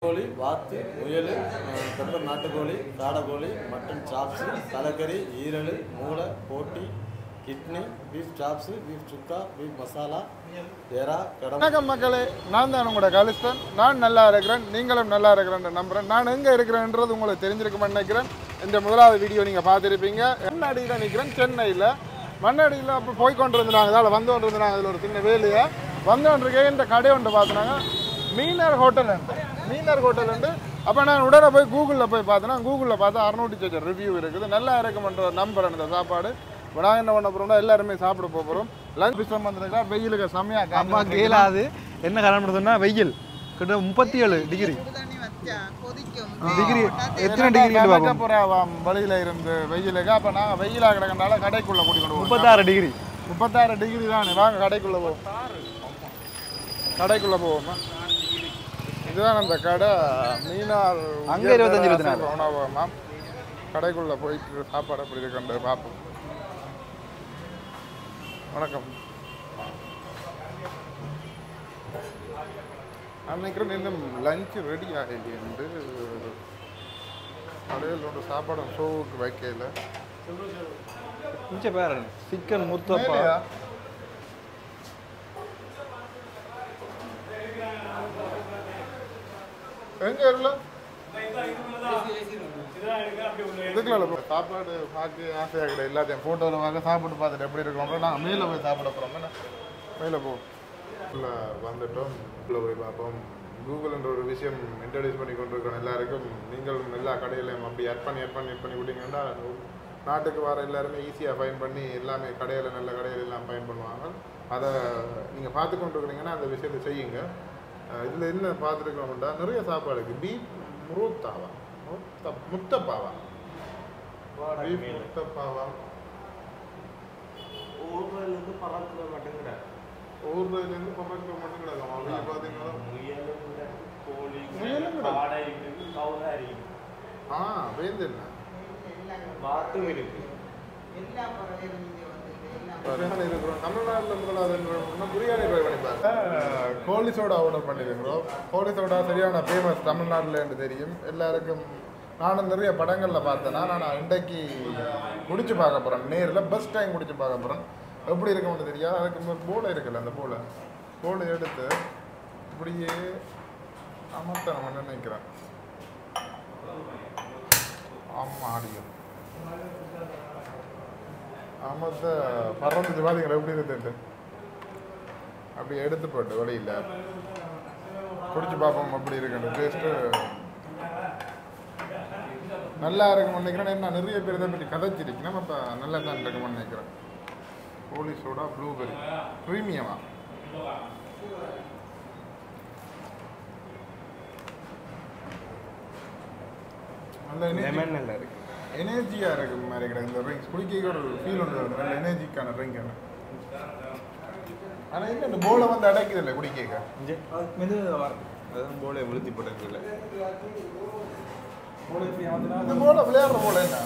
வான்கோழி, வாத்து, முயல், பெப்பர் நாட்டுக்கோழி, காடைக்கோழி, மட்டன் சாப்ஸு, தலைக்கறி, ஈரல், மூளை, போட்டி, கிட்னி, பீஃப் சாப்ஸு, பீஃப் சுக்கா, பீஃப் மசாலா, எறா, கடம்பா. வணக்கம் மக்களே, நான் தான் உங்களோட காலிஸ்தான். நான் நல்லா இருக்கிறேன், நீங்களும் நல்லா இருக்கிறேன்னு நம்புகிறேன். நான் எங்கே இருக்கிறேன்றது உங்களுக்கு தெரிஞ்சிருக்குமென்னு நினைக்கிறேன். இந்த முதலாவது வீடியோ நீங்கள் பார்த்துருப்பீங்க. மண்ணடியில் நிற்கிறேன், சென்னையில். மண்ணடியில் அப்போ போய்கொண்டு இருந்தாங்க, அதில் வந்து கொண்டு இருந்தாங்க. அதில் ஒரு சின்ன வேலையை வந்து கொண்டிருக்கே இந்த கடை ஒன்று பார்த்தினாங்க, மீனர் ஹோட்டல் உண்டு. அப்போ நான் உடனே போய் கூகுளில் போய் பார்த்தேன்னா, கூகுளில் பார்த்தா 600 ரிவ்யூ இருக்குது. நல்லா இருக்குமென்ற நம்புறேன் இந்த சாப்பாடு. இப்போ நான் என்ன பண்ண போகிறோம்னா, எல்லாருமே சாப்பிட போகிறோம். லஞ்ச் பிஸ்டம் வந்துருக்கா, வெயிலுக்கு செம்மையாக அம்மா கேளாது. என்ன காரணம் பண்ணுறதுன்னா, வெயில் கிட்ட 37 டிகிரி. எத்தனை டிகிரி போகிறோம் வழியில் இருந்து வெயிலுக்கு. அப்போ நாங்கள் வெயிலாக கிடக்கிறனால கடைக்குள்ளே கூட்டிக்கொண்டு 36 டிகிரி தானே. வாங்க கடைக்குள்ளே போவோம். கடைக்குள்ளே இதுதான் அந்த கடை. மீனார் அங்கே 25 உணவகமா. கடைக்குள்ளே போயிட்டு சாப்பாடு அப்படி இருக்குன்றது பார்ப்போம். வணக்கம். அன்னைக்கு இன்னும் லஞ்சு ரெடி ஆகிட்டு கடையில் ஒன்று சாப்பாடு ஷோவுக்கு வைக்கல. கொஞ்சம் பேர் சிக்கன் முத்தப்பா எங்க இல்லை இதுக்குள்ள சாப்பாடு பார்த்து ஆசையாக கிடையாது. எல்லாத்தையும் ஃபோட்டோவில் வாங்க சாப்பிட்டு பார்த்துட்டு எப்படி இருக்கோம். நாங்கள் மேலே போய் சாப்பிட போகிறோம். மேலே போவோம். இல்லை வந்துட்டோம், உள்ளே போய் பார்ப்போம். கூகுள்ன்ற ஒரு விஷயம் இன்ட்ரடியூஸ் பண்ணி கொண்டு இருக்கோம் எல்லாருக்கும். நீங்களும் எல்லா கடையிலையும் அப்படி ஆட் பண்ணி விட்டீங்கன்னா நாட்டுக்கு வர எல்லாருமே ஈஸியாக ஃபைன் பண்ணி எல்லாமே கடையில் நல்ல கடையில் எல்லாம் ஃபைன் பண்ணுவாங்க. அதை நீங்கள் பார்த்து கொண்டு இருக்கிறீங்கன்னா அந்த விஷயத்தை செய்யுங்க. இதில் என்ன பார்த்துருக்கோம்டா, நிறைய சாப்பாடு இருக்குது. பீஃப் முத்தப்பாவா, பீஃப் முத்தப்பாவா, ஊர்லேருந்து பறக்கிற மட்டும் கிடையாது. அவங்க பார்த்தீங்கன்னா வேந்தென்ன தமிழ்நாட்டில் முதலாவது பிரியாணி ட்ரை பண்ணிப்பாங்க. கோழி சோடா ஆர்டர் பண்ணியிருக்கிறோம். கோழி சோடா சரியான ஃபேமஸ் தமிழ்நாட்டில் என்று தெரியும் எல்லாருக்கும். நானும் நிறைய படங்களில் பார்த்தேன்னா, நான் இன்றைக்கு குடிச்சு பார்க்க போகிறேன். நேரில் ஃபஸ்ட் டைம் குடிச்சு பார்க்க போகிறேன். எப்படி இருக்கும்னு தெரியாது. அதுக்கு ஒரு போலை இருக்குல்ல, அந்த போலை எடுத்து இப்படியே அமர்த்தணும்னு நினைக்கிறேன். ஆமாம், அடிக்கும் அமர்த்த பறந்துச்சு. பார்த்தீங்களா எப்படி இருக்குன்ட்டு. அப்படி எடுத்து போட்டு வழியில் குடிச்சு பார்ப்போம் எப்படி இருக்குன்னு. டேஸ்ட்டு நல்லா இருக்கும்னு நினைக்கிறேன். என்ன நிறைய பேர் இதை பற்றி கதைச்சிருக்கணும். அப்போ நல்லா தான் இருக்கும்னு நினைக்கிறேன். கோழி சோடா ப்ளூபெரி ப்ரீமியமா. நல்ல எனர்ஜியாக இருக்கு மாதிரி கிடையாது. இந்த ட்ரிங்க்ஸ் குடிக்க ஒரு ஃபீல் ஒன்று நல்ல எனர்ஜிக்கான ட்ரிங்க். ஆனால் என்ன இந்த போலை வந்து அடைக்குது இல்லை குடிக்க போலை விழுத்தி போட்டதில்லை. இந்த போலை விளையாடுற போல என்ன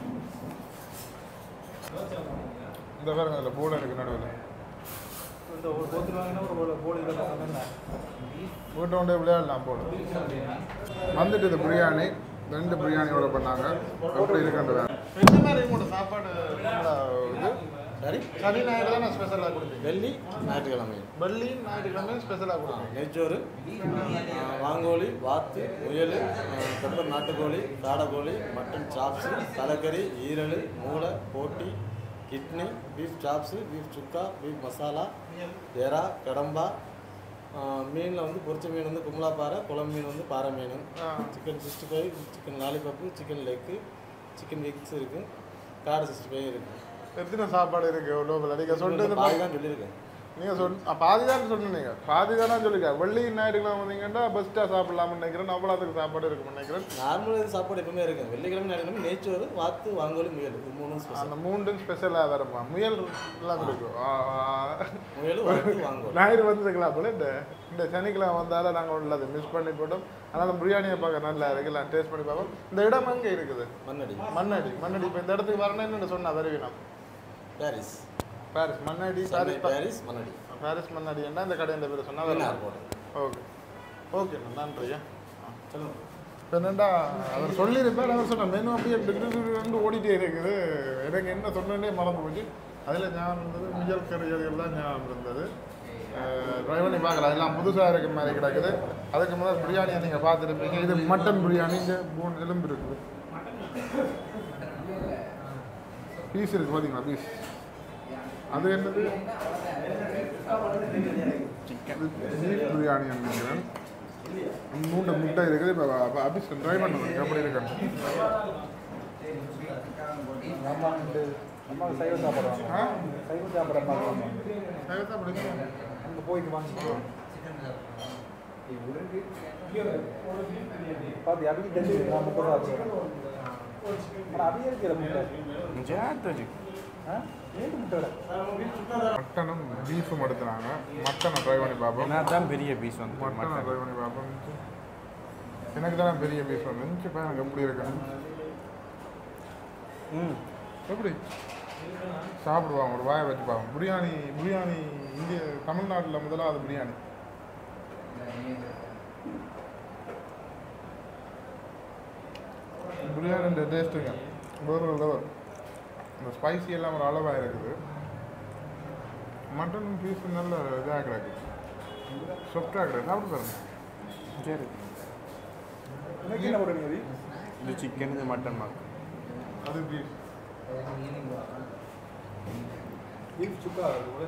இந்த பாருங்க, அதில் போலை இருக்கு நடுவில். போட்டு கொண்டே விளையாடலாம் போல. வந்துட்டு இந்த பிரியாணி 2 பிரியாணி ஆர்டர் பண்ணாங்க. எப்படி இருக்குன்றது என்ன மாதிரி உங்களோட சாப்பாடு இது சனி ஞாயிறு தான் ஸ்பெஷலாக கொடுப்பீங்க. வெள்ளி ஞாயிற்றுக்கிழமை ஸ்பெஷலாக கொடுப்பீங்க. நெய்ச்சோறு, வான்கோழி, வாத்து, முயல், பெப்பர் நாட்டுக்கோழி, காடைக்கோழி, மட்டன் சாப்ஸு, தலைக்கறி, ஈரல், மூளை, போட்டி, கிட்னி, பீஃப் சாப்ஸு, பீஃப் சுக்கா, பீஃப் மசாலா, எறா, கடம்பா. மீனில் வந்து பொரிச்ச மீன் வந்து கும்பலாப்பாறை, குழம்பு மீன் வந்து பாறை மீன், chicken 65, chicken lollipop, chicken leg, chicken wings இருக்குது, காடை 65 இருக்குது. எத்தனை சாப்பாடு இருக்குது எவ்வளோ நீங்கள் சொல்லிட்டு பாதி தான் சொல்லியிருக்கேன். நீங்கள் பாதி தான் சொன்னீங்க. பாதி தானே சொல்லிக்க. வெள்ளி ஞாயிற்றுக்கிழமை வந்தீங்கன்னா பெஸ்ட்டாக சாப்பிடலாம்னு நினைக்கிறேன். அவ்வளோத்துக்கு சாப்பாடு இருக்குன்னு நினைக்கிறேன். நார்மல் சாப்பாடு எப்பவுமே இருக்குது. வெள்ளிக்கிழமை ஞாயிற்றுக்கிழமை நெய்ச்சோறு, வாத்து, வான்கோழி, முயல், இது 3 ஸ்பெஷல். அந்த 3 ஸ்பெஷலாக வருமா? முயல் எல்லாம் இருக்கும். முயல், வாத்து, வான்கோழி. ஞாயிறு வந்துருக்கலாம் போல. இந்த சனிக்கிழமை வந்தாலும் நாங்கள் உள்ளது மிஸ் பண்ணி போட்டோம். அதனால் பிரியாணியை பார்க்க நல்லா இருக்குது. எல்லாம் டேஸ்ட் பண்ணி பார்ப்போம். இந்த இடம் எங்கே இருக்குது? மண்ணடி. இப்போ இந்த இடத்துக்கு வரணும் என்னென்னு சொன்னால் வருவீனா? பாரிஸ் மண்ணடி. பாரிஸ் மண்ணடி என்ன இந்த கடை இந்த பேர் சொன்னால் ஓகே ஓகே நன்றியா. இப்போ என்னண்டா அவர் சொல்லியிருப்பார், அவர் சொன்ன மெனு அப்படியே ரெண்டு ஓடிட்டே இருக்குது. எனக்கு என்ன சொன்னே மறந்து போச்சு. அதில் ஞாபகம் இருந்தது முயல் கறி எல்லாம் ஞாபகம் இருந்தது. ட்ரை பண்ணி பார்க்கலாம், எல்லாம் புதுசாக இருக்கிற மாதிரி கிடக்குது. அதுக்கு முதல் பிரியாணியை நீங்கள் பார்த்துருப்பீங்க. இது மட்டன் பிரியாணி, இங்கே 3 எலும்பு இருக்குது, பீஸ் இருக்குது பார்த்தீங்களா, பீஸ். அது என்னது பீஃப் பிரியாணி நினைக்கிறேன். 3 முட்டை இருக்குது. இப்போ அபிஸ் ட்ரை பண்ணுவோம் எப்படி இருக்குன்னு. அம்மா சைவ சாப்பிட்றாங்க. சைவ சாப்பிட்ற மாதிரி சைவ சாப்பிடுங்க. அங்கே போயிட்டு வாங்க. பார்த்து அப்படி தெரிஞ்சு நான் முட்டை சாப்பிட்றேன். ஆனால் அப்படியே இருக்கிற முட்டை மட்டனும் பீஃபும் எடுத்துனாங்க. மட்டனை ட்ரை பண்ணி பார்ப்போம். தான் பெரிய பீஸ் வந்து மட்டனை ட்ரை பண்ணி பார்ப்போம். எனக்கு தான் பெரிய பீஸ் வந்துச்சு. இப்போ எனக்கு எப்படி இருக்கு எப்படி சாப்பிடுவாங்க, ஒரு வாயை வச்சு பார்ப்போம். பிரியாணி பிரியாணி இந்திய தமிழ்நாட்டில் முதலாவது பிரியாணி. பிரியாணின்ற டேஸ்ட்டுங்க வேறு ஒரு லெவல். இந்த ஸ்பைசி எல்லாம் ஒரு அளவாக இருக்குது. மட்டன் பீஸ் நல்ல இதாக கிடக்கு, சாஃப்டாக கிடக்கு. சாப்பிட்டு பாருங்க. சரி, என்ன போடுறீங்க? இது சிக்கன், இது மட்டன் மாதிரி. அது பீஃப் பீஃப் சுக்கா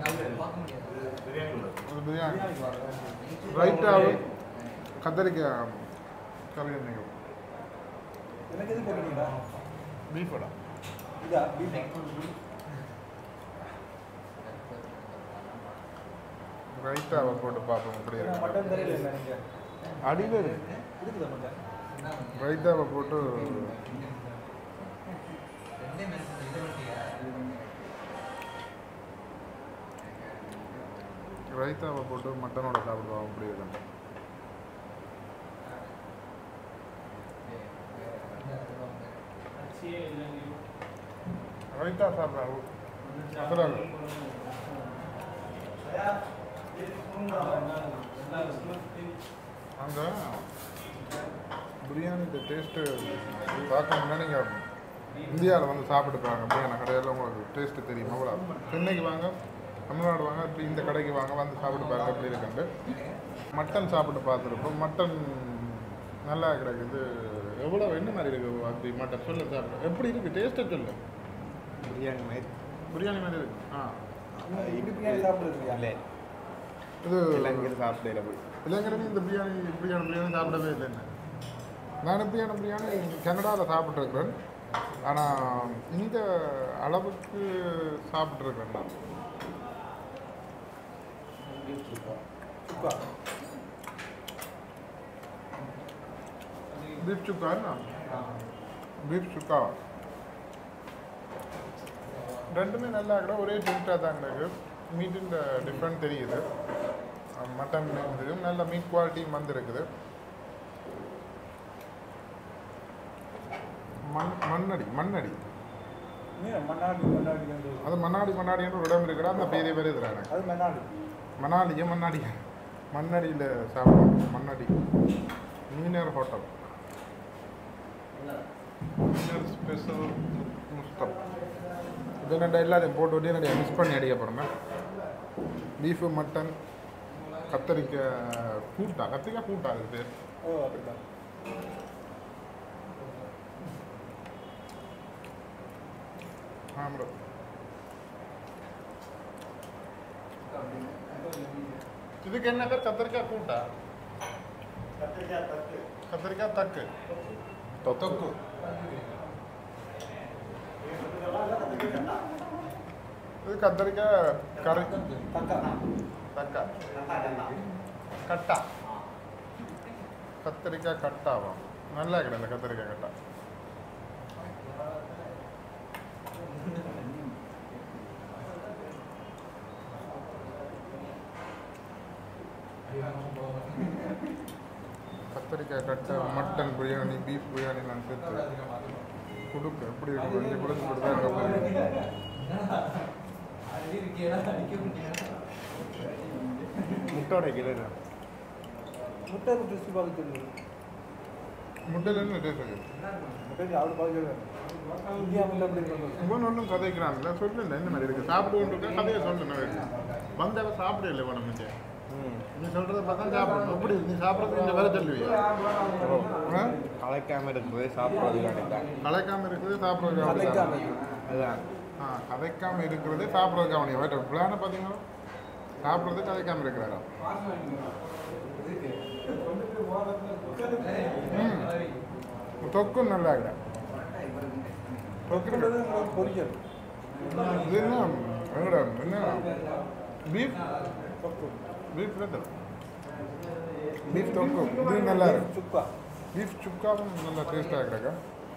ஒரு பிரியாணி. ரைட்டாக கத்தரிக்காய் கறி எண்ணெய். எனக்கு எது போடுறீங்களா? பீஃபோட இதா பீஃப் ரைட்டாக போட்டு பார்ப்போம் எப்படி இருக்கு. மட்டன் தெரியல என்ன நீங்கள் அடியில் இருக்குதா மட்டன்? ரைத்தாவை போட்டு ரைத்தாவை போட்டு மட்டனோட சாப்பிடுவோம் அப்படி இருக்கு. ரைத்தா சாப்பிட்றாங்க அந்த பிரியாணி டேஸ்ட்டு பார்க்கணும்னா நீங்கள் இந்தியாவில் வந்து சாப்பிட்டு பாருங்க. பிரியாணி கடையில் உங்களுக்கு டேஸ்ட்டு தெரியும். அவ்வளோ சென்னைக்கு வாங்க, தமிழ்நாடு வாங்க, இப்படி இந்த கடைக்கு வாங்க, வந்து சாப்பிட்டு பாருங்க எப்படி இருக்குண்டு. மட்டன் சாப்பிட்டு பார்த்துருப்போம். மட்டன் நல்லா கிடைக்குது. எவ்வளோ என்ன மாதிரி இருக்குது அப்படி மட்டன் சொல்ல சாப்பிட எப்படி இருக்குது டேஸ்ட்டை சொல்லு. பிரியாணி மாதிரி பிரியாணி மாதிரி இருக்கு. இது பிரியாணி சாப்பிடுறீங்க இல்லை? இது இலங்கையில் சாப்பிடல போய் இலங்கையில் இந்த பிரியாணி பிரியாணி சாப்பிடவே இல்லை. நான் பிரியாணி கனடாவில் சாப்பிட்ருக்குறேன். ஆனால் இந்த அளவுக்கு சாப்பிட்ருக்கேன் நான். பீஃப் சுக்காண்ணா, பீஃப் சுக்கா ரெண்டுமே நல்லா கூட ஒரே டேஸ்ட்டாக தான் கிடக்கு. மீட்டின் டிஃப்ரெண்ட் தெரியுது. மட்டன் இருக்குது, நல்ல மீட் குவாலிட்டியும் வந்துருக்குது. மண்ணடி அது மண்ணாடின்ற ஒரு இடம் இருக்குடா. அந்த பேரே பேர் இதுல எனக்கு மண்ணடியில் சாப்பிடுவோம். மண்ணடி மீனர் ஹோட்டல், மீனர் ஸ்பெஷல் முஸ்தப். இது என்னடா எல்லாத்தையும் போட்டு விட்டு என்னுடைய மிஸ் பண்ணி அடிக்க போகிறோமே. பீஃபு, மட்டன், கத்திரிக்காய் கூட்டா அது பேர். ஆமாம், இதுக்கு என்ன பேர்? கத்திரிக்காய் கூட்டா, கத்திரிக்காய் தக்கு, தொக்கு. இது கத்திரிக்காய் கறி, தக்கா கட்டா, கத்திரிக்காய் கட்டாவா. நல்லா கிடையாது கத்திரிக்காய் கட்டா. கத்திரிக்காய் கட்டை, மட்டன் பிரியாணி, பீஃப் பிரியாணி நான் சேர்த்து கொடுக்க எப்படி இருக்கு? கொஞ்சம் கொடுத்து கொடுத்தா முட்டோட கிலோ முட்டை ருசி பார்த்து முட்டையில் என்ன டேஸ்ட் இருக்குது முட்டை அவரு பார்க்க இந்தியா முட்டை எப்படி பண்ணுறது இவன் ஒன்றும் கதைக்கிறான்ல சொல்லல என்ன மாதிரி இருக்குது சாப்பிடுவோம் கதையை சொல்லணும் வந்தவ சாப்பிட இல்லை உடம்பு முட்டை நீ சொல்கிறத பார்த்தா சாப்பிடணும் எப்படி நீ சாப்பிட்றது இந்த வேலை சொல்லுவியா கலைக்காம இருக்கிறது சாப்பிட்றது வேண்டியதான் கலைக்காமல் இருக்கிறது சாப்பிட்றது அதுதான் கதைக்காமல் இருக்கிறது சாப்பிட்றதுக்கு அவனுக்கு வேற பிளானை பார்த்தீங்கன்னா சாப்பிட்றது கதைக்காமல் இருக்கிறாரா தொக்கும் நல்லா இல்லை பொரிக்கிறது பொரிக்கிறது இது என்ன எங்கடா என்ன பீஃப் பீஃப் பீஃப் தொக்கு இது நல்லா இருக்கு சுக்கா பீஃப் சுக்காவும் நல்லா டேஸ்ட்டாக இருக்கிறாக்கா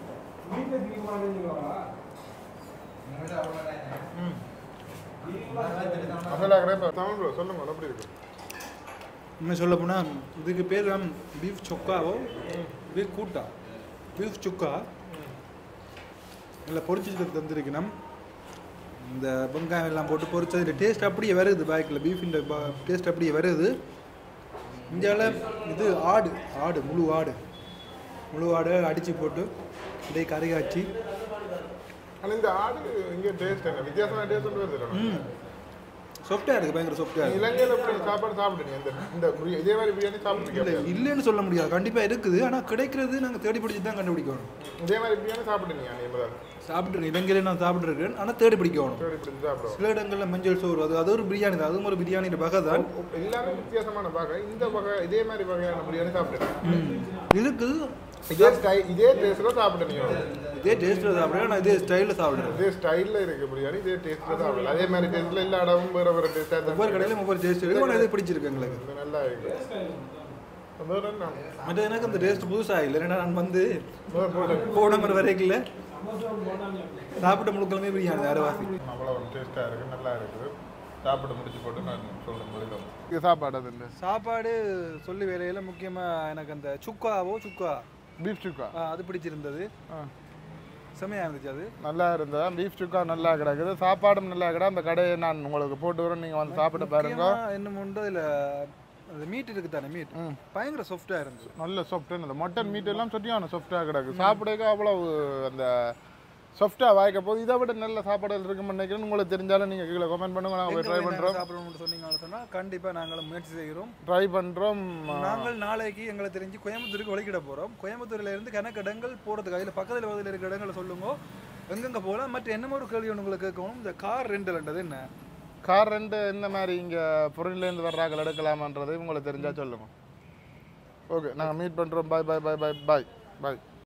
மசாலா கிடையாது தமிழ் சொல்லுங்க எப்படி இருக்கு இன்னும் சொல்ல போனால் இதுக்கு பேர் பீஃப் சொக்காவோ பீஃப் கூட்டா பீஃப் சுக்கா நல்லா பொரிச்சிட்டு தந்துருக்கணும் இந்த வெங்காயம் எல்லாம் போட்டு பொரிச்சது டேஸ்ட் அப்படியே வருது பேக்கில் பீஃபின் டேஸ்ட் அப்படியே வருது இந்தியாவில் இது ஆடு முழு ஆடு அடித்து போட்டு இதை கறி காய்ச்சி ஆனால் இந்த ஆடு இங்கே டேஸ்ட் என்ன வித்தியாசமான டேஸ்ட் வருது சாஃப்டாக இருக்குது பயங்கர சாஃப்டாக இருக்குது இலங்கையில் எப்படி சாப்பாடு சாப்பிடுங்க இந்த இதே மாதிரி பிரியாணி சாப்பிட்டுருக்கீங்க இல்லைன்னு சொல்ல முடியாது கண்டிப்பாக இருக்குது ஆனால் கிடைக்கிறது நாங்கள் தேடி பிடிச்சி தான் கண்டுபிடிக்கணும் இதே மாதிரி பிரியாணி சாப்பிடுங்க நீங்கள் சாப்பிட்ருக்கேன் இலங்கையில நான் சாப்பிட்ருக்கேன் ஆனால் தேடி பிடிக்கணும் தேடி பிடிச்சி சாப்பிடுவோம் சில இடங்களில் மஞ்சள் சோறு அது ஒரு பிரியாணி தான் அதுவும் ஒரு பிரியாணியோட வகை தான் எல்லாமே வித்தியாசமான வகை இந்த வகை இதே மாதிரி வகையான பிரியாணி சாப்பிடுங்க இருக்குது இதே டேஸ்ட்டில் சாப்பிடுங்க இதே டேஸ்ட்டில் சாப்பிட்றேன் நான் இதே ஸ்டைலில் சாப்பிட்றேன் இதே ஸ்டைலில் இருக்குது பிரியாணி இதே டேஸ்ட்டில் சாப்பிடலாம் அதே மாதிரி டேஸ்ட்டில் எல்லா இடமும் வேறு டேஸ்ட்டாக ஒவ்வொரு கடையிலும் ஒவ்வொரு டேஸ்ட் இருக்குது ஆனால் இதே பிடிச்சிருக்கு எங்களுக்கு இது நல்லா இருக்குது வேறு என்ன மற்ற எனக்கு அந்த டேஸ்ட் புதுசாக இல்லை ஏன்னா நான் வந்து வேறு போன முறை வரைக்கும் சாப்பிட்ட முழுக்களுமே பிரியாணி அரைவாசி அவ்வளோ டேஸ்ட்டாக இருக்குது நல்லா இருக்குது சாப்பிட்டு முடிச்சு போட்டு நான் சொல்ல முடியும் இது சாப்பாடு அது இந்த சாப்பாடு சொல்லி வேலையில் முக்கியமாக எனக்கு அந்த சுக்கா பீஃப் சுக்கா அது பிடிச்சிருந்தது செம்மையாக இருந்துச்சு அது நல்லா இருந்ததா பீஃப் சுக்கா நல்லா கிடக்குது சாப்பாடும் நல்லா கிடா அந்த கடையை நான் உங்களுக்கு போட்டு வரேன் நீங்கள் வந்து சாப்பிட்டு பாருங்க இன்னும் உண்டு அதில் அந்த மீட் இருக்குது தானே மீட் பயங்கர சாஃப்டாக இருந்துச்சு நல்ல சாஃப்டாக இந்த மட்டன் மீட் எல்லாம் சொட்டியான சாஃப்டாக கிடக்கு சாப்பிடக்க அவ்வளவு அந்த சாஃப்டாக வாய்க்க போது இதை விட நல்ல சாப்பாடுகள் இருக்குன்னு நினைக்கிறேன் உங்களுக்கு தெரிஞ்சாலும் நீங்கள் கீழே கமெண்ட் பண்ணுங்க நாங்கள் போய் ட்ரை பண்ணுறோம் சாப்பிடணும்னு சொன்னீங்கன்னு சொன்னால் கண்டிப்பாக நாங்களும் முயற்சி செய்கிறோம் ட்ரை பண்ணுறோம் நாங்கள் நாளைக்கு எங்களை தெரிஞ்சு கோயம்புத்தூருக்கு வழிகிட போகிறோம் கோயம்புத்தூர்ல இருந்து கணக்கு இடங்கள் போகிறதுக்கு அதில் பக்கத்தில் பதில் இருக்கிற இடங்களை சொல்லுங்க எங்கெங்கே போகலாம் மற்ற என்ன ஒரு கேள்வி உங்களுக்கு கேட்கணும் இந்த கார் ரெண்டல்ன்றது என்ன கார் ரெண்டு இந்த மாதிரி இங்கே பொருள்லேருந்து வர்றாங்க எடுக்கலாமான்றது உங்களுக்கு தெரிஞ்சால் சொல்லுங்கள் ஓகே நாங்கள் மீட் பண்ணுறோம் பாய் பாய் பாய் பாய் பாய் பாய்